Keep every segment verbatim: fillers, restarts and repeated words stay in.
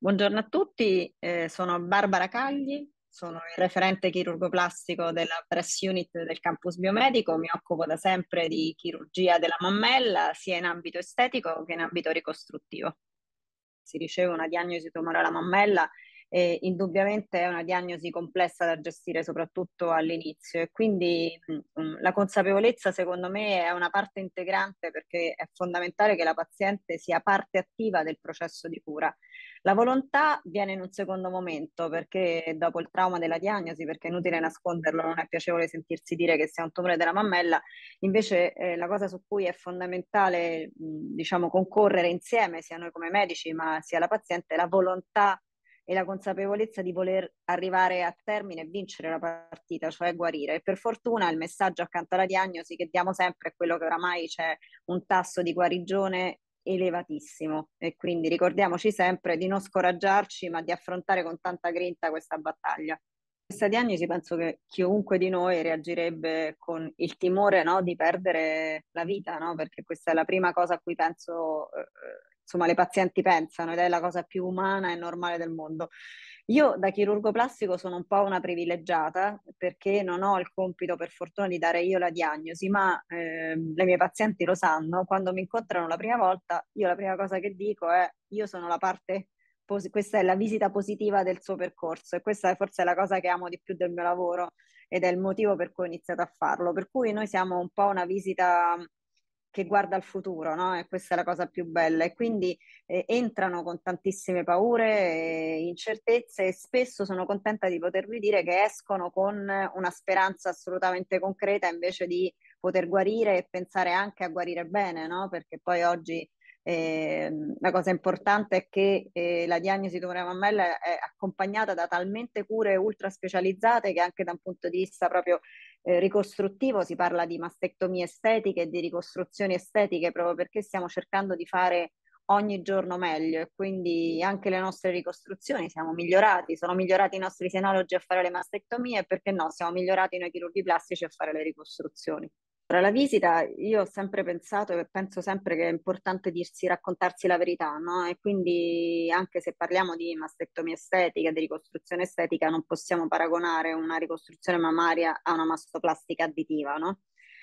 Buongiorno a tutti, eh, sono Barbara Cagli, sono il referente chirurgo plastico della Breast Unit del campus biomedico. Mi occupo da sempre di chirurgia della mammella, sia in ambito estetico che in ambito ricostruttivo. Si riceve una diagnosi tumore alla mammella e indubbiamente è una diagnosi complessa da gestire soprattutto all'inizio e quindi mh, la consapevolezza secondo me è una parte integrante perché è fondamentale che la paziente sia parte attiva del processo di cura. La volontà viene in un secondo momento perché dopo il trauma della diagnosi, perché è inutile nasconderlo, non è piacevole sentirsi dire che si ha un tumore della mammella. Invece eh, la cosa su cui è fondamentale, mh, diciamo, concorrere insieme, sia noi come medici, ma sia la paziente, è la volontà e la consapevolezza di voler arrivare a termine e vincere la partita, cioè guarire. E per fortuna il messaggio accanto alla diagnosi che diamo sempre è quello che oramai c'è un tasso di guarigione elevatissimo e quindi ricordiamoci sempre di non scoraggiarci, ma di affrontare con tanta grinta questa battaglia. Questa diagnosi penso che chiunque di noi reagirebbe con il timore, no, di perdere la vita, no? Perché questa è la prima cosa a cui penso, eh, insomma, le pazienti pensano ed è la cosa più umana e normale del mondo. Io da chirurgo plastico sono un po' una privilegiata perché non ho il compito, per fortuna, di dare io la diagnosi, ma ehm, le mie pazienti lo sanno. Quando mi incontrano la prima volta, io la prima cosa che dico è: io sono la parte pos- questa è la visita positiva del suo percorso e questa è forse la cosa che amo di più del mio lavoro ed è il motivo per cui ho iniziato a farlo. Per cui noi siamo un po' una visita che guarda al futuro, no? E questa è la cosa più bella. E quindi eh, entrano con tantissime paure e incertezze e spesso sono contenta di potervi dire che escono con una speranza assolutamente concreta invece di poter guarire e pensare anche a guarire bene, no? Perché poi oggi eh, la cosa importante è che eh, la diagnosi tumore mammella è accompagnata da talmente cure ultra specializzate che anche da un punto di vista proprio eh, ricostruttivo si parla di mastectomie estetiche e di ricostruzioni estetiche proprio perché stiamo cercando di fare ogni giorno meglio e quindi anche le nostre ricostruzioni siamo migliorati, sono migliorati i nostri senologi a fare le mastectomie e perché no, siamo migliorati noi chirurghi plastici a fare le ricostruzioni. Tra la visita io ho sempre pensato e penso sempre che è importante dirsi, raccontarsi la verità, no? E quindi anche se parliamo di mastectomia estetica, di ricostruzione estetica, non possiamo paragonare una ricostruzione mammaria a una mastoplastica additiva, no?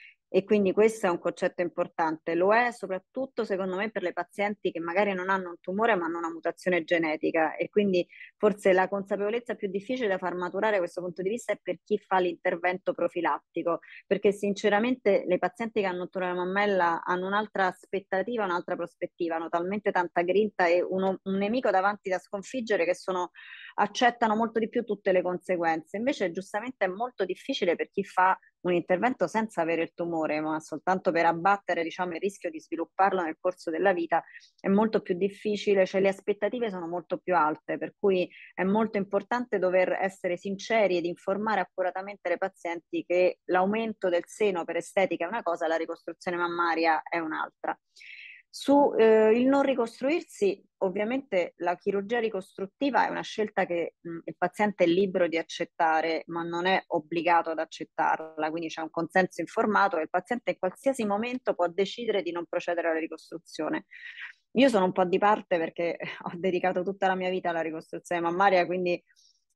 E quindi questo è un concetto importante, lo è soprattutto secondo me per le pazienti che magari non hanno un tumore ma hanno una mutazione genetica e quindi forse la consapevolezza più difficile da far maturare da questo punto di vista è per chi fa l'intervento profilattico perché sinceramente le pazienti che hanno un tumore alla mammella hanno un'altra aspettativa, un'altra prospettiva, hanno talmente tanta grinta e uno, un nemico davanti da sconfiggere che sono, accettano molto di più tutte le conseguenze. Invece giustamente è molto difficile per chi fa un intervento senza avere il tumore, ma soltanto per abbattere, diciamo, il rischio di svilupparlo nel corso della vita, è molto più difficile, cioè le aspettative sono molto più alte, per cui è molto importante dover essere sinceri ed informare accuratamente le pazienti che l'aumento del seno per estetica è una cosa, la ricostruzione mammaria è un'altra. Su eh, il non ricostruirsi, ovviamente la chirurgia ricostruttiva è una scelta che mh, il paziente è libero di accettare, ma non è obbligato ad accettarla, quindi c'è un consenso informato e il paziente in qualsiasi momento può decidere di non procedere alla ricostruzione. Io sono un po' di parte perché ho dedicato tutta la mia vita alla ricostruzione mammaria, quindi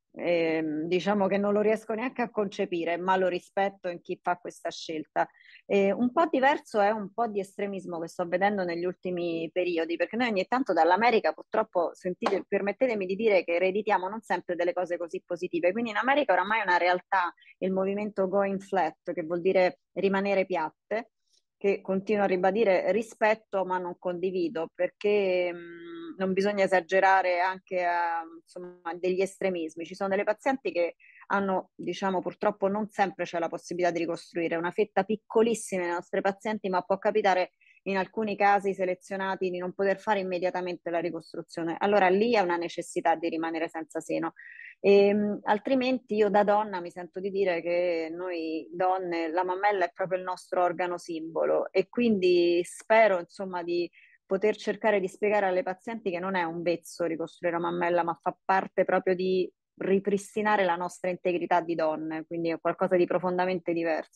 ehm, diciamo che non lo riesco neanche a concepire, ma lo rispetto in chi fa questa scelta. Eh, un po' diverso è un po' di estremismo che sto vedendo negli ultimi periodi, perché noi ogni tanto dall'America purtroppo, sentite, permettetemi di dire che ereditiamo non sempre delle cose così positive, quindi in America oramai è una realtà il movimento going flat, che vuol dire rimanere piatte, che continuo a ribadire rispetto ma non condivido perché mh, non bisogna esagerare anche a insomma, degli estremismi. Ci sono delle pazienti che hanno, diciamo, purtroppo non sempre c'è la possibilità di ricostruire, una fetta piccolissima dei nostri pazienti, ma può capitare in alcuni casi selezionati di non poter fare immediatamente la ricostruzione. Allora lì è una necessità di rimanere senza seno. E, mh, altrimenti io da donna mi sento di dire che noi donne, la mammella è proprio il nostro organo simbolo e quindi spero insomma di poter cercare di spiegare alle pazienti che non è un vezzo ricostruire la mammella, ma fa parte proprio di ripristinare la nostra integrità di donne, quindi è qualcosa di profondamente diverso.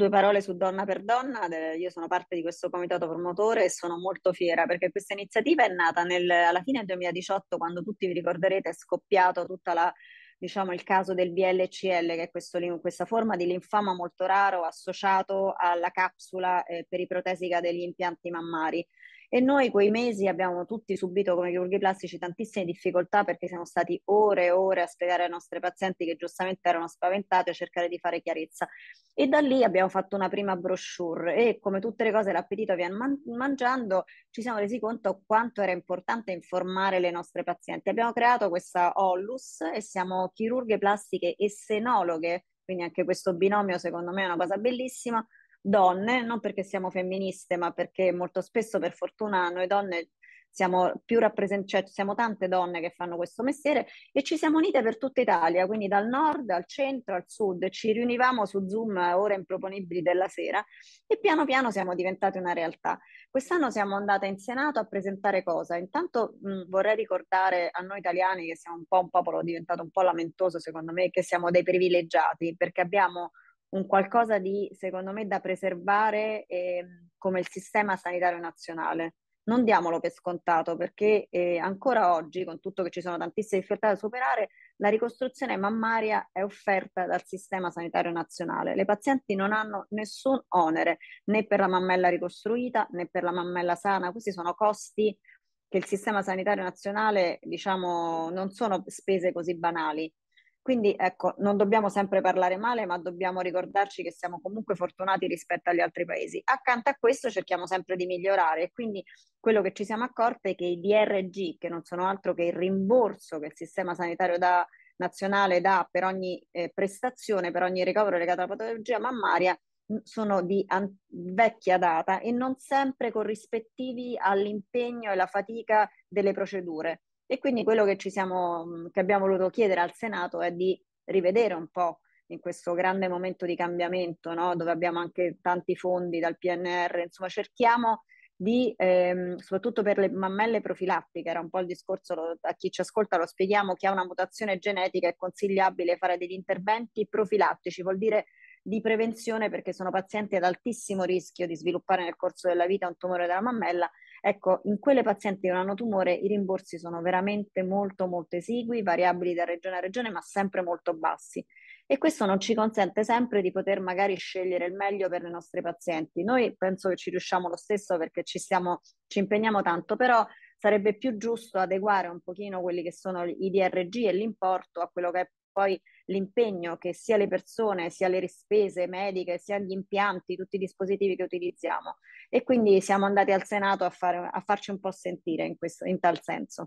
due parole su Donna per Donna. Io sono parte di questo comitato promotore e sono molto fiera perché questa iniziativa è nata nel, alla fine del duemiladiciotto, quando tutti vi ricorderete è scoppiato tutta la, diciamo, il caso del V L C L, che è questo, questa forma di linfoma molto raro associato alla capsula eh, periprotesica degli impianti mammari. E noi quei mesi abbiamo tutti subito come chirurghi plastici tantissime difficoltà perché siamo stati ore e ore a spiegare ai nostri pazienti, che giustamente erano spaventati, a cercare di fare chiarezza. E da lì abbiamo fatto una prima brochure e, come tutte le cose, l'appetito viene man- mangiando, ci siamo resi conto quanto era importante informare le nostre pazienti. Abbiamo creato questa Ollus e siamo chirurghe plastiche e senologhe, quindi anche questo binomio secondo me è una cosa bellissima. Donne, non perché siamo femministe, ma perché molto spesso, per fortuna, noi donne siamo più rappresentate, cioè siamo tante donne che fanno questo mestiere e ci siamo unite per tutta Italia, quindi dal nord al centro al sud, ci riunivamo su Zoom a ore improponibili della sera e piano piano siamo diventate una realtà. Quest'anno siamo andate in Senato a presentare cosa? Intanto mh, vorrei ricordare a noi italiani che siamo un po' un popolo diventato un po' lamentoso, secondo me, che siamo dei privilegiati perché abbiamo un qualcosa di, secondo me, da preservare eh, come il sistema sanitario nazionale. Non diamolo per scontato perché eh, ancora oggi, con tutto che ci sono tantissime difficoltà da superare, la ricostruzione mammaria è offerta dal sistema sanitario nazionale. Le pazienti non hanno nessun onere né per la mammella ricostruita né per la mammella sana. Questi sono costi che il sistema sanitario nazionale, diciamo, non sono spese così banali. Quindi ecco, non dobbiamo sempre parlare male, ma dobbiamo ricordarci che siamo comunque fortunati rispetto agli altri paesi. Accanto a questo cerchiamo sempre di migliorare e quindi quello che ci siamo accorti è che i D R G, che non sono altro che il rimborso che il sistema sanitario da, nazionale dà per ogni eh, prestazione, per ogni ricovero legato alla patologia mammaria, sono di an- vecchia data e non sempre corrispettivi all'impegno e alla fatica delle procedure. E quindi quello che, ci siamo, che abbiamo voluto chiedere al Senato è di rivedere un po' in questo grande momento di cambiamento, no? Dove abbiamo anche tanti fondi dal P N R, insomma cerchiamo di, ehm, soprattutto per le mammelle profilattiche, era un po' il discorso, lo, a chi ci ascolta lo spieghiamo, chi ha una mutazione genetica è consigliabile fare degli interventi profilattici, vuol dire di prevenzione perché sono pazienti ad altissimo rischio di sviluppare nel corso della vita un tumore della mammella. Ecco, in quelle pazienti che non hanno tumore i rimborsi sono veramente molto molto esigui, variabili da regione a regione, ma sempre molto bassi. E questo non ci consente sempre di poter magari scegliere il meglio per le nostre pazienti. Noi penso che ci riusciamo lo stesso perché ci, stiamo, ci impegniamo tanto, però sarebbe più giusto adeguare un pochino quelli che sono i D R G e l'importo a quello che è poi l'impegno che sia le persone, sia le spese mediche, sia gli impianti, tutti i dispositivi che utilizziamo. E quindi siamo andati al Senato a, fare, a farci un po' sentire in, questo, in tal senso.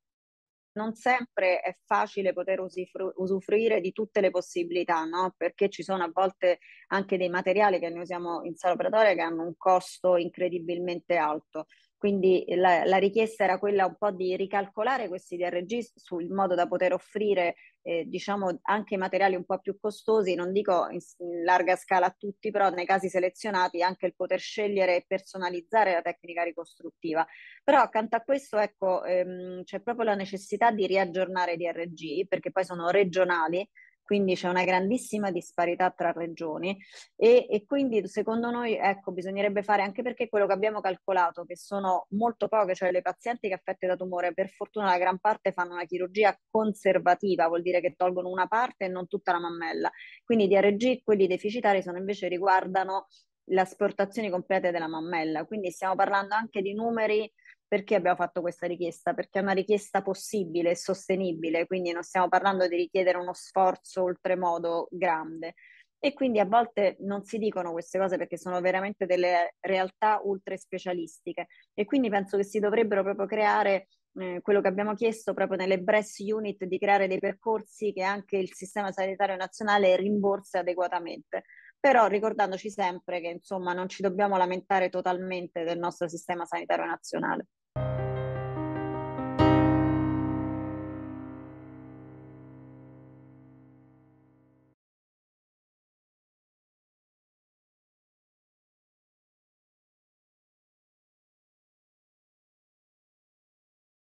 Non sempre è facile poter usufru- usufruire di tutte le possibilità, no? Perché ci sono a volte anche dei materiali che noi usiamo in sala operatoria che hanno un costo incredibilmente alto. Quindi la, la richiesta era quella un po' di ricalcolare questi D R G sul modo da poter offrire, eh, diciamo, anche materiali un po' più costosi, non dico in, in larga scala a tutti, però nei casi selezionati anche il poter scegliere e personalizzare la tecnica ricostruttiva. Però accanto a questo, ecco, ehm, c'è proprio la necessità di riaggiornare i D R G, perché poi sono regionali, quindi c'è una grandissima disparità tra regioni e, e quindi secondo noi, ecco, bisognerebbe fare, anche perché quello che abbiamo calcolato, che sono molto poche, cioè le pazienti che affette da tumore, per fortuna la gran parte fanno una chirurgia conservativa, vuol dire che tolgono una parte e non tutta la mammella. Quindi i D R G, quelli deficitari, sono invece riguardano le asportazioni complete della mammella, quindi stiamo parlando anche di numeri. Perché abbiamo fatto questa richiesta? Perché è una richiesta possibile e sostenibile, quindi non stiamo parlando di richiedere uno sforzo oltremodo grande. E quindi a volte non si dicono queste cose perché sono veramente delle realtà ultra specialistiche e quindi penso che si dovrebbero proprio creare eh, quello che abbiamo chiesto proprio nelle breast unit, di creare dei percorsi che anche il sistema sanitario nazionale rimborsa adeguatamente, però ricordandoci sempre che insomma non ci dobbiamo lamentare totalmente del nostro sistema sanitario nazionale.